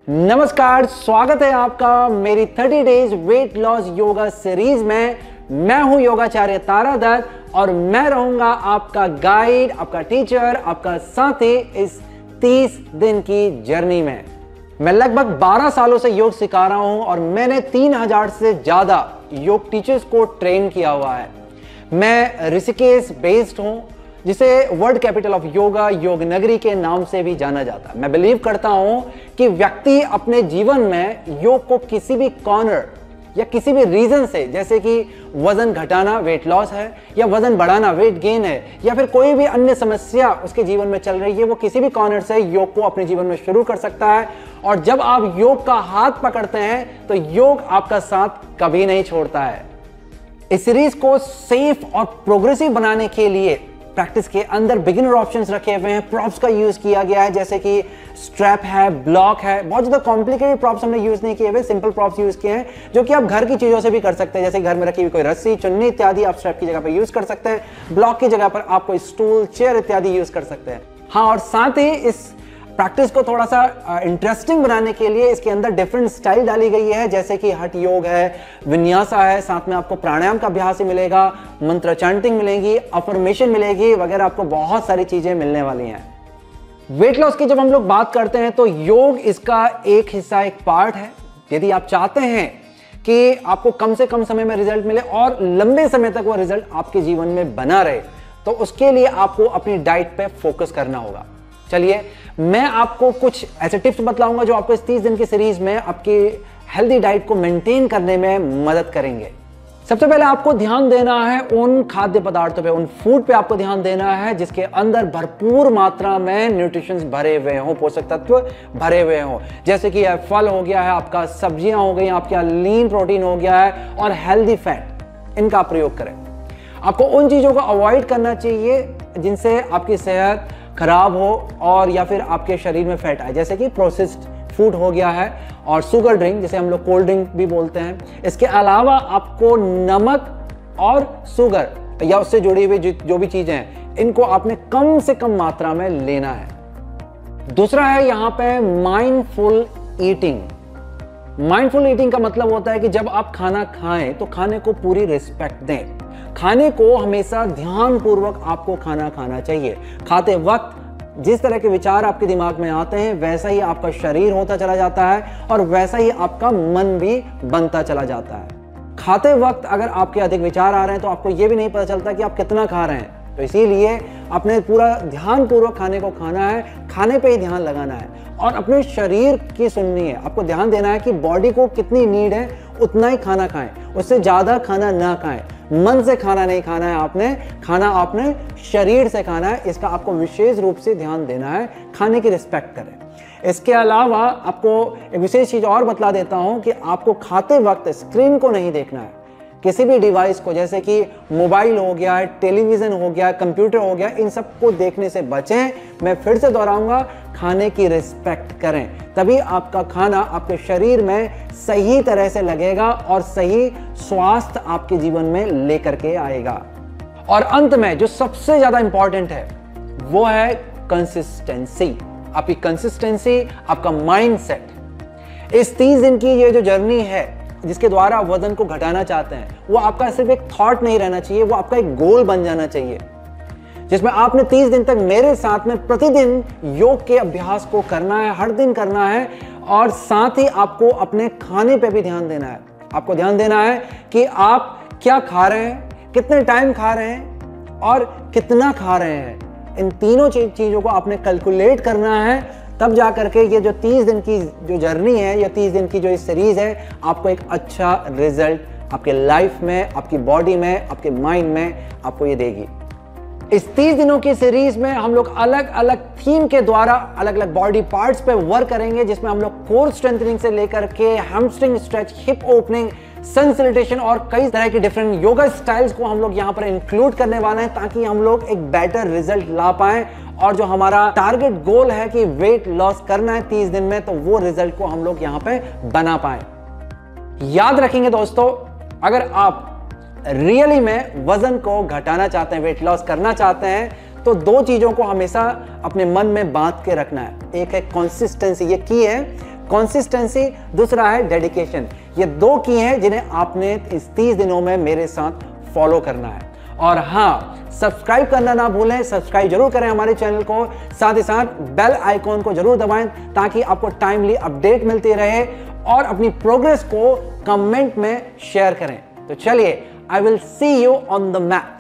नमस्कार, स्वागत है आपका मेरी 30 days weight loss yoga series में। मैं हूं योगाचार्य तारा दत्त और मैं रहूंगा आपका गाइड, आपका टीचर, आपका साथी इस 30 दिन की जर्नी में। मैं लगभग 12 सालों से योग सिखा रहा हूं और मैंने 3000 से ज्यादा योग टीचर्स को ट्रेन किया हुआ है। मैं ऋषिकेश बेस्ड हूं, जिसे वर्ल्ड कैपिटल ऑफ योगा, योग नगरी के नाम से भी जाना जाता है। मैं बिलीव करता हूं कि व्यक्ति अपने जीवन में योग को किसी भी कॉर्नर या किसी भी रीजन से, जैसे कि वजन घटाना वेट लॉस है, या वजन बढ़ाना वेट गेन है, या फिर कोई भी अन्य समस्या उसके जीवन में चल रही है, वो किसी भी कॉर्नर से योग को अपने जीवन में शुरू कर सकता है। और जब आप योग का हाथ पकड़ते हैं तो योग आपका साथ कभी नहीं छोड़ता है। इस सीरीज को सेफ और प्रोग्रेसिव बनाने के लिए प्रैक्टिस के अंदर बिगिनर ऑप्शंस रखे हुए हैं। प्रॉप्स का यूज किया गया है, जैसे कि स्ट्रैप है, ब्लॉक है। बहुत ज्यादा कॉम्प्लिकेटेड प्रॉप्स हमने यूज नहीं किए हुए, सिंपल प्रॉप्स यूज किए हैं जो कि आप घर की चीजों से भी कर सकते हैं। जैसे घर में रखी हुई कोई रस्सी, चुन्नी इत्यादि आप स्ट्रैप की जगह पर यूज कर सकते हैं। ब्लॉक की जगह पर आप कोई स्टूल, चेयर इत्यादि यूज कर सकते हैं। हाँ, और साथ ही इस प्रैक्टिस को थोड़ा सा इंटरेस्टिंग बनाने के लिए इसके अंदर डिफरेंट स्टाइल डाली गई है, जैसे कि हठ योग है, विन्यासा है, साथ में आपको प्राणायाम का अभ्यास ही मिलेगा, मंत्र चैंटिंग मिलेगी, अफर्मेशन मिलेगी वगैरह। आपको बहुत सारी चीजें मिलने वाली हैं। वेट लॉस की जब हम लोग बात करते हैं तो योग इसका एक हिस्सा, एक पार्ट है। यदि आप चाहते हैं कि आपको कम से कम समय में रिजल्ट मिले और लंबे समय तक वो रिजल्ट आपके जीवन में बना रहे, तो उसके लिए आपको अपनी डाइट पे फोकस करना होगा। चलिए, मैं आपको कुछ ऐसे टिप्स बतलाऊंगा जो आपको इस 30 दिन की सीरीज में आपकी हेल्दी डाइट को मेंटेन करने में मदद करेंगे। सबसे पहले आपको ध्यान देना है उन खाद्य पदार्थों पे, उन फूड पे आपको ध्यान देना है जिसके अंदर भरपूर मात्रा में न्यूट्रिशंस भरे हुए हों, पोषक तत्व भरे हुए हों। जैसे कि फल हो गया है आपका, सब्जियां हो गई, आपका लीन प्रोटीन हो गया है और हेल्दी फैट, इनका प्रयोग करें। आपको उन चीजों को अवॉइड करना चाहिए जिनसे आपकी सेहत खराब हो और या फिर आपके शरीर में फैट आए, जैसे कि प्रोसेस्ड फूड हो गया है और शुगर ड्रिंक, जिसे हम लोग कोल्ड ड्रिंक भी बोलते हैं। इसके अलावा आपको नमक और शुगर या उससे जुड़ी हुई जो भी चीजें हैं, इनको आपने कम से कम मात्रा में लेना है। दूसरा है यहाँ पे माइंडफुल ईटिंग। माइंडफुल ईटिंग का मतलब होता है कि जब आप खाना खाएं तो खाने को पूरी रिस्पेक्ट दें। खाने को हमेशा ध्यानपूर्वक आपको खाना खाना चाहिए। खाते वक्त जिस तरह के विचार आपके दिमाग में आते हैं, वैसा ही आपका शरीर होता चला जाता है और वैसा ही आपका मन भी बनता चला जाता है। खाते वक्त अगर आपके अधिक विचार आ रहे हैं तो आपको यह भी नहीं पता चलता कि आप कितना खा रहे हैं। तो इसीलिए अपने पूरा ध्यानपूर्वक खाने को खाना है, खाने पे ही ध्यान लगाना है और अपने शरीर की सुननी है। आपको ध्यान देना है कि बॉडी को कितनी नीड है उतना ही खाना खाएं, उससे ज्यादा खाना ना खाएं। मन से खाना नहीं खाना है आपने, खाना आपने शरीर से खाना है। इसका आपको विशेष रूप से ध्यान देना है। खाने की रिस्पेक्ट करें। इसके अलावा आपको एक विशेष चीज और बतला देता हूं कि आपको खाते वक्त स्क्रीन को नहीं देखना है। किसी भी डिवाइस को, जैसे कि मोबाइल हो गया, टेलीविजन हो गया, कंप्यूटर हो गया, इन सब को देखने से बचें। मैं फिर से दोहराऊंगा, खाने की रिस्पेक्ट करें, तभी आपका खाना आपके शरीर में सही तरह से लगेगा और सही स्वास्थ्य आपके जीवन में लेकर के आएगा। और अंत में जो सबसे ज्यादा इंपॉर्टेंट है वो है कंसिस्टेंसी। आपकी कंसिस्टेंसी, आपका माइंडसेट। इस 30 दिन की ये जो जर्नी है जिसके द्वारा आप वजन को घटाना चाहते हैं, वो आपका सिर्फ एक थॉट नहीं रहना चाहिए, वो आपका एक गोल बन जाना चाहिए, जिसमें आपने 30 दिन तक मेरे साथ में प्रतिदिन योग के अभ्यास को करना है, हर दिन करना है। और साथ ही आपको अपने खाने पे भी ध्यान देना है। आपको ध्यान देना है कि आप क्या खा रहे हैं, कितने टाइम खा रहे हैं और कितना खा रहे हैं। इन तीनों चीजों को आपने कैलकुलेट करना है, तब जाकर के ये जो 30 दिन की जो जर्नी है या 30 दिन की जो इस सीरीज है, आपको एक अच्छा रिजल्ट आपके लाइफ में, आपकी बॉडी में, आपके माइंड में आपको ये देगी। इस 30 दिनों की सीरीज में हम लोग अलग अलग थीम के द्वारा अलग अलग बॉडी पार्ट्स पे वर्क करेंगे, जिसमें हम लोग कोर स्ट्रेंथनिंग से लेकर के hamstring stretch, hip opening, sun salutation और कई तरह के डिफरेंट योगा स्टाइल्स को हम लोग यहाँ पर इंक्लूड करने वाले हैं, ताकि हम लोग एक बेटर रिजल्ट ला पाएं। और जो हमारा टारगेट गोल है कि वेट लॉस करना है 30 दिन में, तो वो रिजल्ट को हम लोग यहाँ पे बना पाए। याद रखेंगे दोस्तों, अगर आप रियली में वजन को घटाना चाहते हैं, वेट लॉस करना चाहते हैं, तो दो चीजों को हमेशा अपने मन में बांध के रखना है। एक है कंसिस्टेंसी, ये की है कंसिस्टेंसी, दूसरा है डेडिकेशन। ये 2 की हैं जिन्हें आपने इस 30 दिनों में मेरे साथ फॉलो करना है। और हाँ, सब्सक्राइब करना ना भूलें, सब्सक्राइब जरूर करें हमारे चैनल को, साथ ही साथ बेल आइकॉन को जरूर दबाएं ताकि आपको टाइमली अपडेट मिलती रहे, और अपनी प्रोग्रेस को कमेंट में शेयर करें। तो चलिए, I will see you on the map.